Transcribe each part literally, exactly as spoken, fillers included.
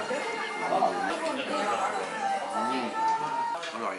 อร่อย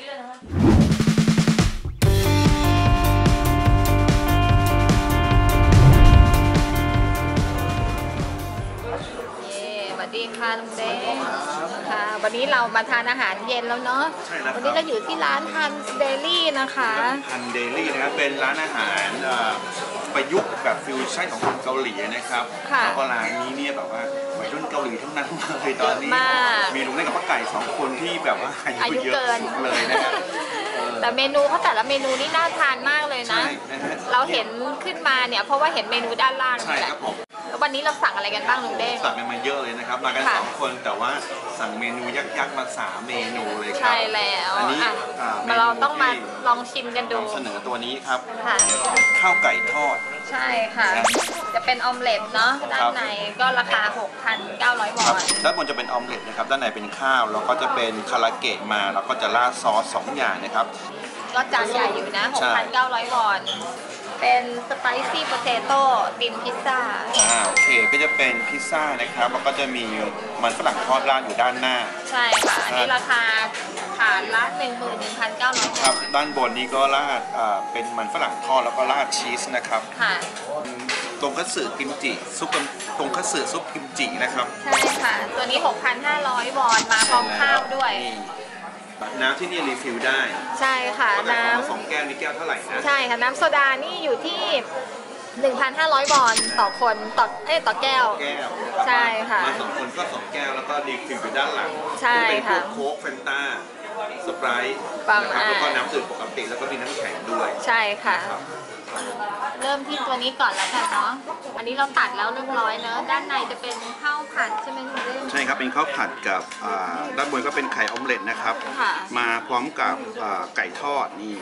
สวัสดีค่ะลุงเด้งค่ะวันนี้เรามาทานอาหารเย็นแล้วเนาะวันนี้เราอยู่ที่ร้านฮันส์เดลี่นะคะฮันเดลี่นะครับเป็นร้านอาหารประยุกต์แบบฟิวชั่นของคนเกาหลีนะครับแล้วก็ร้านนี้เนี่ยแบบว่าวัยรุ่นเกาหลีทั้งนั้นเลยตอนนี้มีลุงเด้งกับป้าไก่สองคนที่แบบว่าอายุเยอะเลยนะครับแต่เมนูเขาแต่ละเมนูนี่น่าทานมากเลยนะเราเห็นขึ้นมาเนี่ยเพราะว่าเห็นเมนูด้านล่างนี่แหละวันนี้เราสั่งอะไรกันบ้างลุงเด้งสั่งกันมาเยอะเลยนะครับมากันสองคนแต่ว่าสั่งเมนูยักษ์ๆมาสามเมนูเลยครับใช่แล้วอันนี้เราต้องมาลองชิมกันดูเสนอตัวนี้ครับข้าวไก่ทอดใช่ค่ะจะเป็นออมเล็ตเนาะด้านในก็ราคา หกพันเก้าร้อย วอนด้านบนจะเป็นออมเล็ตนะครับด้านในเป็นข้าวแล้วก็จะเป็นคาราเกะมาแล้วก็จะราดซอสสองอย่างนะครับก็จานใหญ่อยู่นะ หกพันเก้าร้อย วอนเป็นสไปซี่โพเตโต้ติมพิซซ่าอ่าโอเคก็จะเป็นพิซซ่านะครับแล้วก็จะมีมันฝรั่งทอดราดอยู่ด้านหน้าใช่ค่ะอันนี้ราคาฐานละ หนึ่งหมื่นหนึ่งพันเก้าร้อยครับด้านบนนี้ก็ราดอ่าเป็นมันฝรั่งทอดแล้วก็ราดชีสนะครับค่ะตรงคัตสึกิมจิซุปตรงคัตสึซุปกิมจินะครับใช่ค่ะตัวนี้ หกพันห้าร้อย วอนมาพร้อมข้าวด้วยน้ำที่นี่รีฟิลได้ใช่ค่ะน้ำสองแก้วนี่แก้วเท่าไหร่นะใช่ค่ะน้ำโซดานี่อยู่ที่ หนึ่งพันห้าร้อย วอนต่อคนต่อเอ้ต่อแก้วแก้วใช่ค่ะมาสองคนก็สองแก้วแล้วก็รีฟิลอยู่ด้านหลังใช่ค่ะเป็นโค้กแฟนต้าสไปร์นะครับแล้วก็น้ำดื่มปกติแล้วก็มีน้ำแข็งด้วยใช่ค่ะเริ่มที่ตัวนี้ก่อนแล้วกันเนาะอันนี้เราตัดแล้วเรียบร้อยเนอะด้านในจะเป็นข้าวผัดใช่ไหมคุณเรื่องใช่ครับเป็นข้าวผัดกับด้านบนก็เป็นไข่ออมเล็ตนะครับมาพร้อมกับไก่ทอดนี่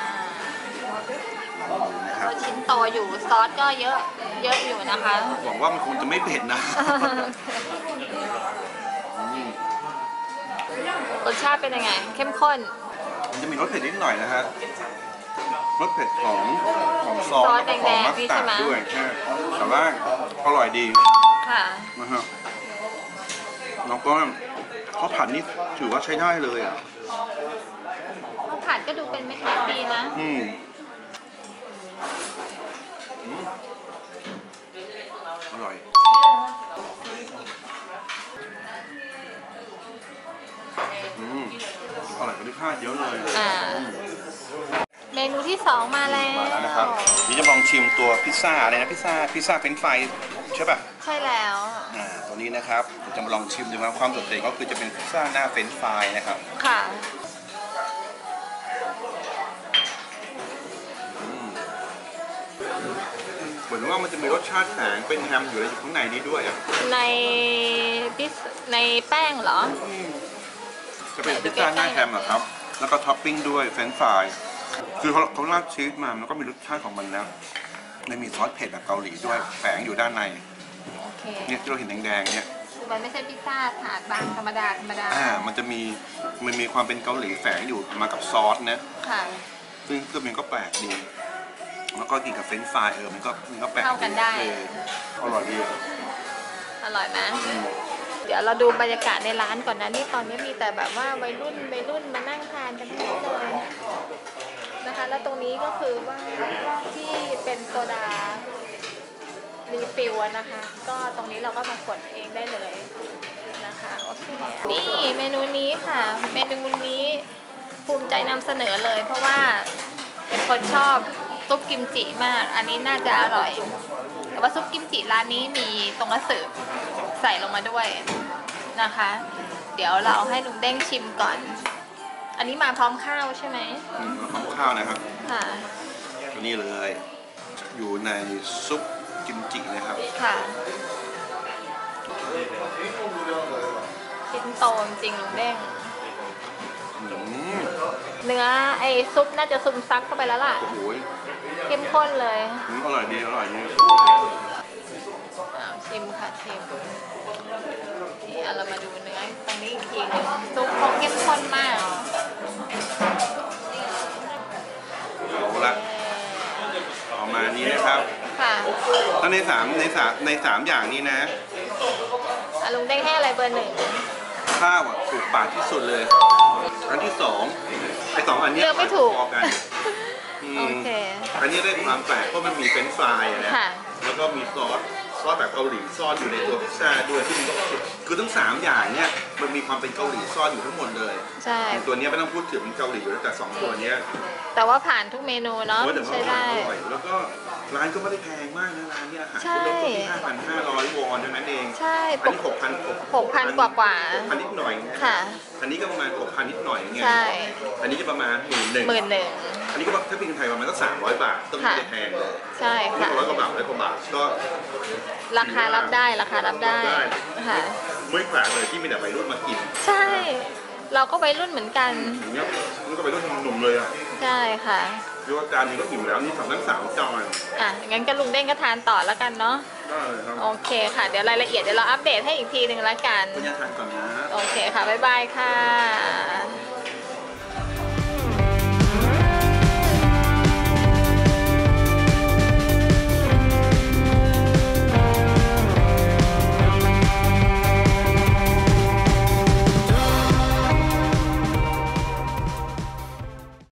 นะครับชิ้นโตอยู่ซอสก็เยอะเยอะอยู่นะคะหวังว่ามันคงจะไม่เผ็ดนะรสชาติเป็นยังไงเข้มข้นมันจะมีรสเผ็ดนิดหน่อยนะฮะรสเผ็ดของของซอสแดงๆนี่ใช่ไหมด้วยใช่แต่ว่าอร่อยดีค่ะนะฮะแล้วก็ข้าวผัดนี่ถือว่าใช้ได้เลยอ่ะข้าวผัดก็ดูเป็นเม็ดๆดีนะอืมอร่อยอืมอร่อยกว่าที่คาดเยอะเลยเมนูที่สองมาแล้วมาแล้วนะครับนี่จะลองชิมตัวพิซซ่าอะไรนะพิซซ่าพิซซ่าเป็นไฟใช่ป่ะใช่แล้วอ่าตัวนี้นะครับจะมาลองชิมดูว่าความโดดเด่นก็คือจะเป็นพิซซ่าหน้าเฟรนช์ฟรายนะครับค่ะเหมือนว่ามันจะมีรสชาติแฝงเป็นแฮมอยู่ในข้างในนี้ด้วยอ่ะในพิซในแป้งเหรอจะเป็นพิซซ่าหน้าแฮมอะครับแล้วก็ท็อปปิ้งด้วยเฟรนช์ฟรายคือเขาเขาราดชีสมาแล้วก็มีรสชาติของมันนะและมีซอสเผ็ดแบบเกาหลีด้วยแฝงอยู่ด้านในเนี่ยที่เราเห็นแดงๆเนี่ยมันไม่ใช่พิซซ่าถาดบางธรรมดาธรรมดาอ่ามันจะมีมันมีความเป็นเกาหลีแฝงอยู่มากับซอสนะค่ะซึ่งก็มันก็แปลกดีแล้วก็กินกับเฟรนช์ฟรายเออมันก็มันก็แปลกเข้ากันได้อร่อยดีอร่อยไหมเดี๋ยวเราดูบรรยากาศในร้านก่อนนะนี่ตอนนี้มีแต่แบบว่าวัยรุ่นวัยรุ่นมานั่งทานกันทั้งนั้นเลยนะคะแล้วตรงนี้ก็คือว่าที่เป็นโซดารีฟิลนะคะก็ตรงนี้เราก็มากดเองได้เลยนะคะโอเคนี่เมนูนี้ค่ะเมนูนี้ภูมิใจนำเสนอเลยเพราะว่าเป็นคนชอบซุปกิมจิมากอันนี้น่าจะอร่อยแต่ว่าซุปกิมจิร้านนี้มีตรงกระสือใส่ลงมาด้วยนะคะเดี๋ยวเราให้ลุงเด้งชิมก่อนอันนี้มาพร้อมข้าวใช่ไหมมาพร้อมข้าวนะครับค่ะตัวนี้เลยอยู่ในซุปกิมจินะครับค่ะชิ้นโตจริงลุงเด้งเนื้อไอซุปน่าจะซึมซับเข้าไปแล้วล่ะเข้มข้นเลยอร่อยดีอร่อยดีชิมค่ะชิมนี่เรามาดูเนื้อตรงนี้อีกทีนึงซุปเขาเข้มข้นมากเอาละออกมานี้นะครับค่ะถ้าในสามในสามในสามอย่างนี้นะลุงเด้งให้อะไรเบอร์หนึ่งข้าวอ่ะถูกปากที่สุดเลยอันที่สองไอ้สองอันเนี้ยเลือกไม่ถูกพอกันอืมโอเคอันนี้ได้ความแปลกเพราะมันมีเฟรนช์ฟรายอะนะค่ะแล้วก็มีซอสซอสแบบเกาหลีซ่อนอยู่ในตัวพิซซ่าด้วยที่มันก็คือทั้งสามอย่างเนี่ยมันมีความเป็นเกาหลีซ่อนอยู่ทั้งหมดเลยใช่ตัวเนี้ยไม่ต้องพูดถึงเกาหลีอยู่แล้วแต่สองตัวเนี้ยแต่ว่าผ่านทุกเมนูเนาะโอ้ยแต่ว่าใช้อร่อยได้อร่อยแล้วก็ร้านก็ไม่ได้แพงมากนะร้านเนี้ยอาหารใช่เริ่มต้นที่ห้าพันห้าร้อยวอนเท่านั้นเองใช่อันนี้หกพันหกพันกว่ากว่าพันนิดหน่อยนะค่ะอันนี้ก็ประมาณหกพันนิดหน่อยไงใช่อันนี้ก็ประมาณหมื่นหนึ่งหมื่นหนึ่งอันนี้ก็ถ้าเป็นไทยประมาณก็สามร้อยบาทต้องไม่ได้แพงเลยใช่นี่ค่ะร้อยกว่าบาทร้อยกว่าบาทก็ราคารับได้ราคารับได้ค่ะไม่แปลกเลยที่มีแต่วัยรุ่นมากินใช่ เราก็วัยรุ่นเหมือนกันอย่างเงี้ยมันก็ไปรุ่นหนุ่มๆเลยอ่ะใช่ค่ะคือว่าจานนี้ก็อิ่มแล้วนี่สองทั้งสามจานอ่ะงั้นก็ลุงเด้งก็ทานต่อแล้วกันเนาะได้เลยครับโอเคค่ะ เดี๋ยวรายละเอียดเดี๋ยวเราอัปเดตให้อีกทีหนึ่งแล้วกันคุณยาทานก่อนนะโอเคค่ะ บ๊ายบายค่ะ